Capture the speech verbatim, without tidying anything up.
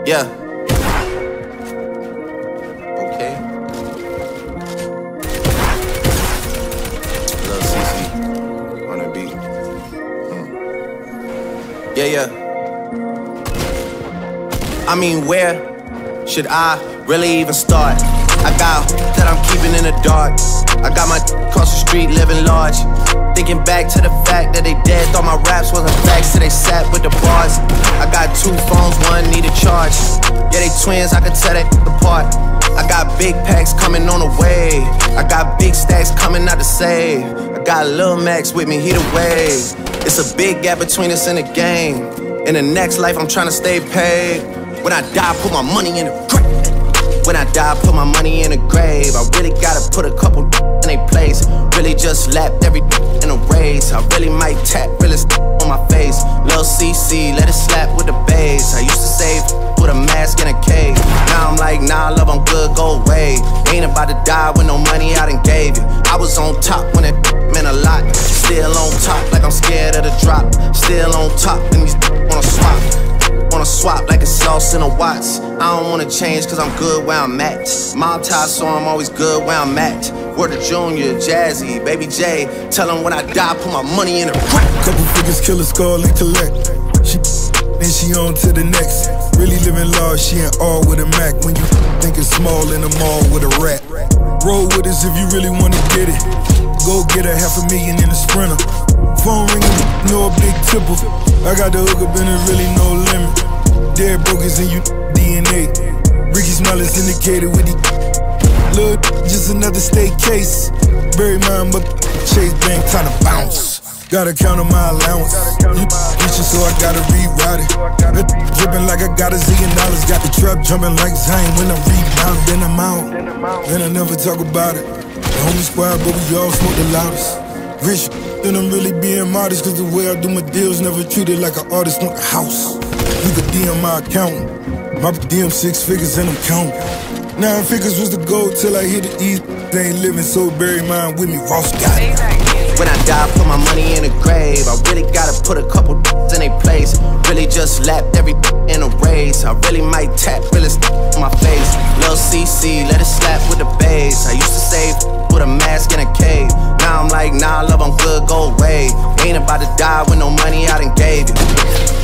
Yeah. Okay. Lil Cece on the beat. Mm. Yeah, yeah. I mean, where should I really even start? I got that I'm keeping in the dark. I got my across the street living large. Thinking back to the fact that they dead, thought my raps wasn't facts, so they sat with the bars. I got two phones, one need a charge. Yeah, they twins, I could tell they apart. I got big packs coming on the way. I got big stacks coming out to save. I got Lil Max with me, he the wave. It's a big gap between us in the game. In the next life, I'm trying to stay paid. When I die, put my money in the grave. When I die, put my money in the grave. I really gotta put a couple in a place. Really just lapped every in a race. I really might tap realest on my face. Lil Cece, let it slap with the bass. I used to save with a mask in a cave. Now I'm like, nah, love, I'm good, go away. Ain't about to die with no money I done gave you. I was on top when it meant a lot. Still on top like I'm scared of the drop. Still on top and these wanna swap. Wanna swap like it's sauce in a Watts. I don't wanna change cause I'm good where I'm at. Mob tie, so I'm always good where I'm at. Word to Junior, Jazzy, Baby J. Tell them when I die, put my money in the crack. Couple figures, kill a skull and collect. She then she on to the next. Really living large, she in all with a Mac. When you thinking small in the mall with a rat. Roll with us if you really wanna get it. Go get a half a million in a Sprinter. Phone ringing, no a big tipple. I got the hook up and there's really no limit. Dead brokers in you D N A. Ricky Smile is indicated with the look, just another state case. Bury mine, but Chase Bank time to bounce. Gotta count on my allowance. You bitches, so I gotta reroute it. Dripping like I got a zillion dollars. Got the trap jumping like Zion when I rebound. Then I'm out, and I never talk about it. The homie squad, but we all smoke the loudest. Rich, then I'm really being modest. Cause the way I do my deals never treated like an artist on the house. You could D M my account. My D M six figures and I'm counting. Nine figures was the goal till I hit it. These they ain't living, so bury mine with me. Ross got it. When I die, put my money in the grave. I really gotta put a couple in a place. Really just lapped every in a race. I really might tap realest on my face. Lil Cece, let it slap with the bass. I used to save with a mask in a cave. Now I'm like, nah, love, I'm good, go away. Ain't about to die with no money I done gave you.